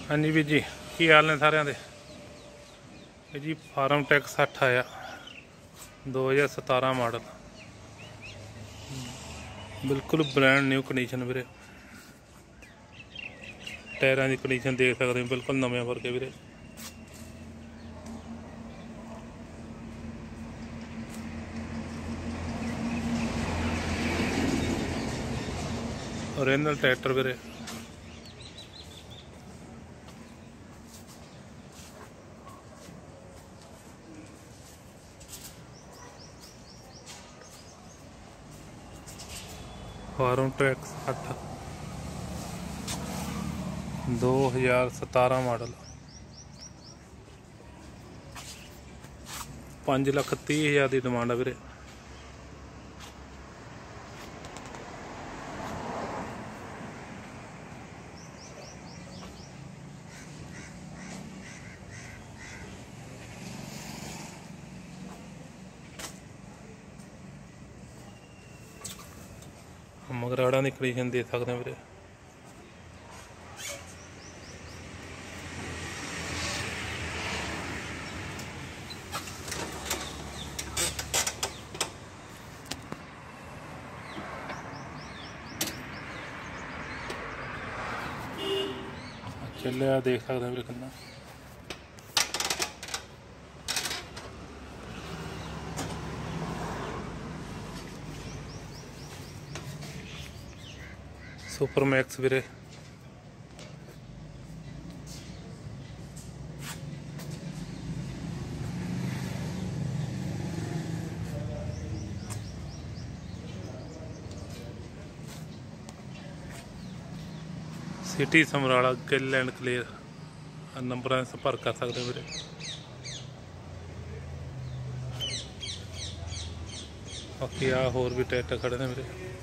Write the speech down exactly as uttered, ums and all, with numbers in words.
हाँ जी वीर जी, की हाल ने सारिਆਂ ਦੇ जी। फार्म टैक सठ आया दो हज़ार सतारह मॉडल, बिल्कुल ब्रांड न्यू कंडीशन वीरे। टायरां की कंडीशन देख सकते हो, बिल्कुल नवे वर्गे वीरे। ओरिजिनल ट्रैक्टर वीरे। फार्म ट्रैक सठ दो हज़ार सतारह मॉडल, पाँच लख तीह हज़ार की डिमांड है वीरे। मगराड़ा की कंडीशन दे सकते हैं वीरे। चलिया देख सकते हैं वीरे कितना सुपर मैक्स वीरे। City Samrala Gill and clear number संपर्क कर सकते वीरे। बाकी आ होर भी ट्रैक्टर खड़े ने वीरे।